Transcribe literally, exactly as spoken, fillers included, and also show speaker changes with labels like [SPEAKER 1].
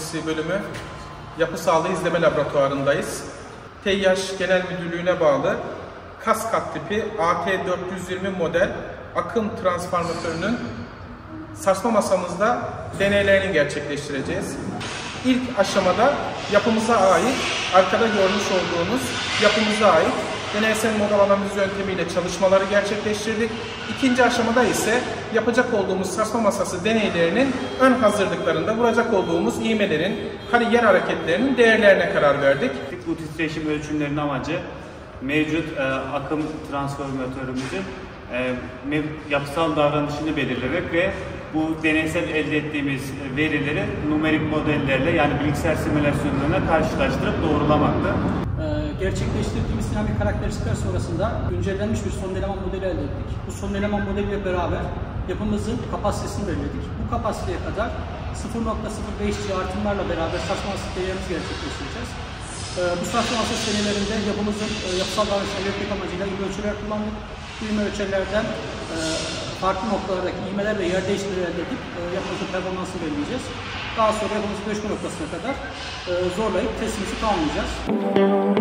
[SPEAKER 1] Mühendisliği Bölümü Yapı Sağlığı İzleme Laboratuvarındayız. TEİAŞ Genel Müdürlüğü'ne bağlı Kaskat tipi A T dört yüz yirmi model akım transformatörünün sarsma masamızda deneylerini gerçekleştireceğiz. İlk aşamada yapımıza ait, arkada görmüş olduğunuz yapımıza ait deneysel model analiz yöntemiyle çalışmaları gerçekleştirdik. İkinci aşamada ise yapacak olduğumuz sarsma masası deneylerinin ön hazırlıklarında vuracak olduğumuz iğmelerin, hani yer hareketlerinin değerlerine karar verdik.
[SPEAKER 2] Bu titreşim ölçümlerinin amacı mevcut e, akım transformatörümüzün e, yapısal davranışını belirlemek ve bu deneysel elde ettiğimiz verileri numerik modellerle, yani bilgisayar simülasyonlarına karşılaştırıp doğrulamaktı.
[SPEAKER 3] Gerçekleştirdiğimiz dinamik karakteristikler sonrasında güncellenmiş bir son eleman modeli elde ettik. Bu son eleman modeliyle beraber yapımızın kapasitesini belirledik. Bu kapasiteye kadar sıfır nokta sıfır beş G artımlarla beraber sarsma masası deneylerimizi gerçekleştireceğiz. Bu sarsma masası denelerinde yapımızın yapısal davranışını belirtmek amacıyla ivme ölçüler kullandık. İvme ölçülerden farklı noktalardaki ivmeler ve yer değişimleri elde edip yapımızın performansını belirleyeceğiz. Daha sonra yapımızın görüşme noktasına kadar zorlayıp testimizi tamamlayacağız.